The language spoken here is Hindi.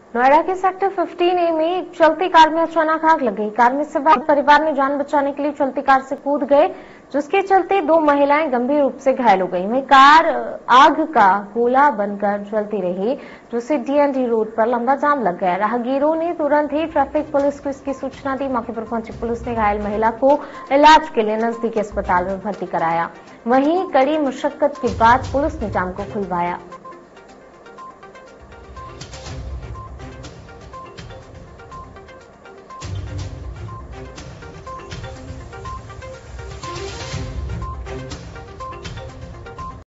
नोएडा के सेक्टर 15A में एक चलती कार में अचानक आग लग गई। कार में सवार परिवार ने जान बचाने के लिए चलती कार से कूद गए, जिसके चलते 2 महिलाएं गंभीर रूप से घायल हो गई। वहीं कार आग का गोला बनकर जलती रही, जिससे DND रोड पर लंबा जाम लग गया। राहगीरों ने तुरंत ही ट्रैफिक पुलिस को इसकी सूचना दी। मौके पर पहुंची पुलिस ने घायल महिला को इलाज के लिए नजदीकी अस्पताल में भर्ती कराया। वहीं कड़ी मशक्कत के बाद पुलिस ने जाम को खुलवाया।